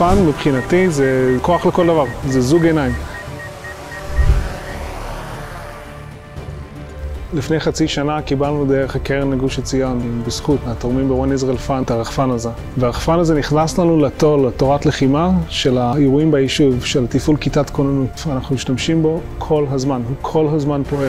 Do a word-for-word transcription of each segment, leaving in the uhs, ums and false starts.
רחפן מבחינתי זה כוח לכל דבר, זה זוג עיניים. לפני חצי שנה קיבלנו דרך הקרן לגוש עציון, בזכות התורמים ב-One Israel Fund, את הרחפן הזה. והרחפן הזה נכנס לנו לתור, לתורת לחימה של האירועים ביישוב, של תפעול כיתת כוננות. אנחנו משתמשים בו כל הזמן, הוא כל הזמן פועל.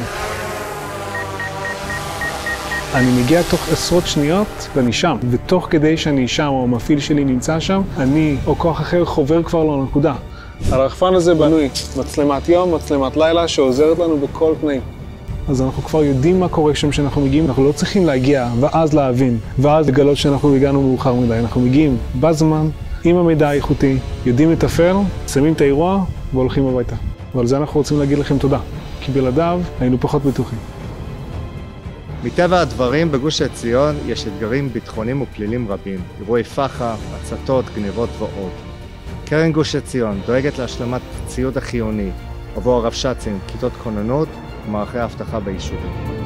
אני מגיע תוך עשרות שניות ואני שם, ותוך כדי שאני שם או המפעיל שלי נמצא שם, אני או כוח אחר חובר כבר לנקודה. הרחפן הזה בנוי מצלמת יום, מצלמת לילה, שעוזרת לנו בכל תנאים. אז אנחנו כבר יודעים מה קורה שם שאנחנו מגיעים, אנחנו לא צריכים להגיע ואז להבין, ואז לגלות שאנחנו הגענו מאוחר מדי. אנחנו מגיעים בזמן, עם המידע האיכותי, יודעים לתפעל, שמים את האירוע והולכים הביתה. ועל זה אנחנו רוצים להגיד לכם תודה, כי בלעדיו היינו פחות בטוחים. מטבע הדברים, בגוש עציון יש אתגרים ביטחוניים ופליליים רבים, אירועי פח"ע, הצתות, גנבות ועוד. קרן גוש עציון דואגת להשלמת ציוד החיוני עבור הרבש"צים, כיתות כוננות ומערכי האבטחה ביישובים.